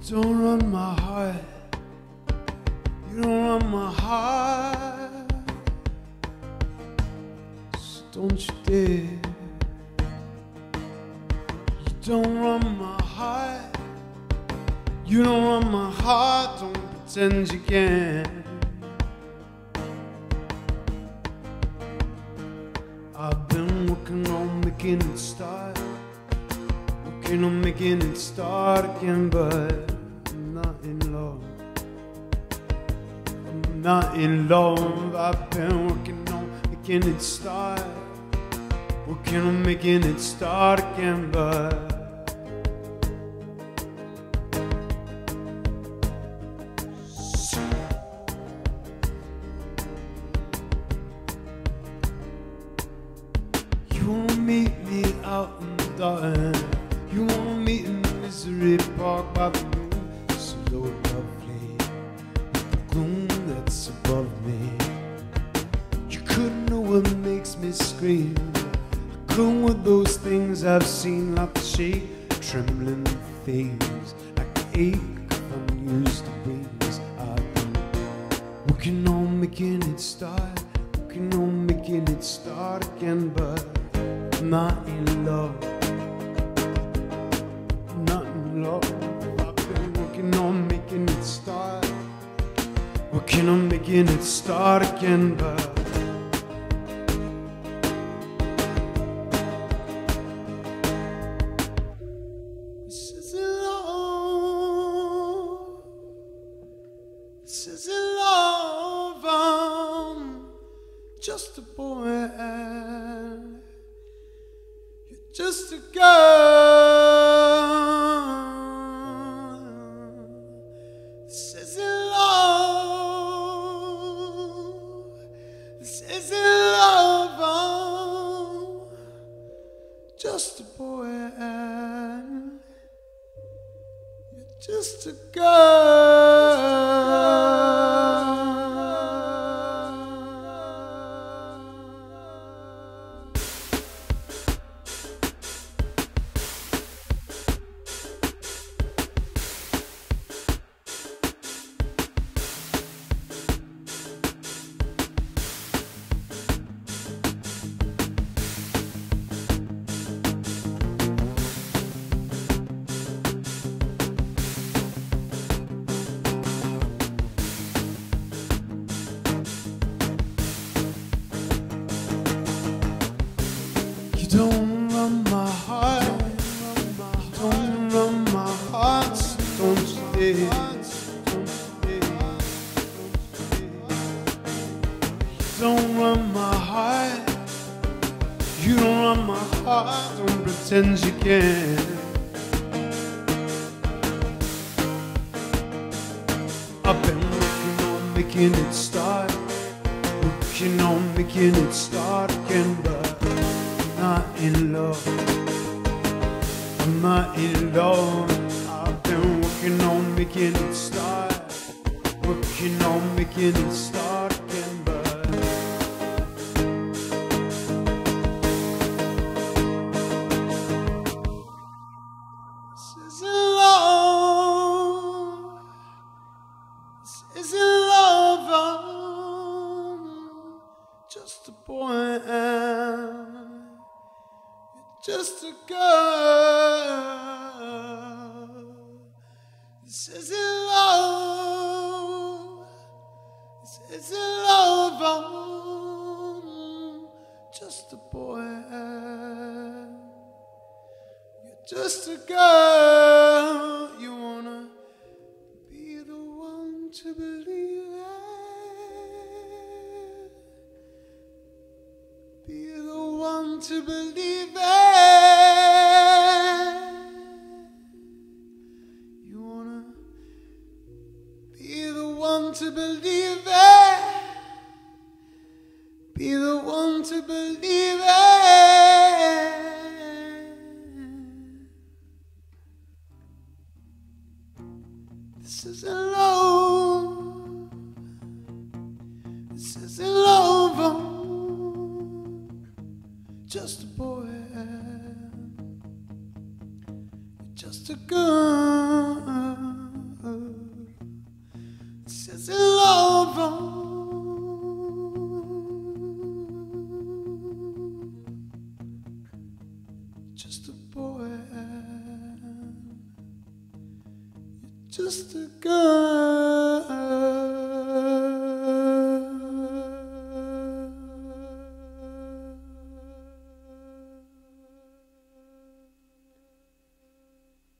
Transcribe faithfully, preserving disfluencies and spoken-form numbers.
don't run my heart. You don't run my heart. So don't you dare. You don't run my heart. You don't run my heart. Don't pretend you can. I've been working on making it start. Working on making it start again, but I'm not in love. I'm not in love. I've been working on making it start. Working on making it start again, but you wanna meet me out in the dark. You wanna meet in the misery park by the moon, so lovely, with the gloom that's above me. You couldn't know what makes me scream. I couldn't with those things I've seen, like the shake, trembling things, like the ache of unused wings. I've been working on making it start, working on making it start again, but I'm not in love. I'm not in love. I've been working on making it start, working on making it start again, but this isn't love. This isn't love. I'm just a boy. Just a girl. This isn't love. This isn't love. I'm just a boy. You're just a girl. You don't run my heart. You don't run my heart. So don't you dare. You don't run my heart. You don't run my heart. Don't pretend you can. I've been working on making it start, working on making it start again, but not in love. I'm not in love. I've been working on making it start, working on making it start again, but this isn't love. This isn't love. I'm just a boy. Just a girl. This isn't love. This isn't love. I'm just a boy. You're just a girl. You wanna be the one to believe it. Be the one to believe it. To believe it, be the one to believe it. This isn't love. This isn't love. I'm just a boy. Just a girl. just a girl.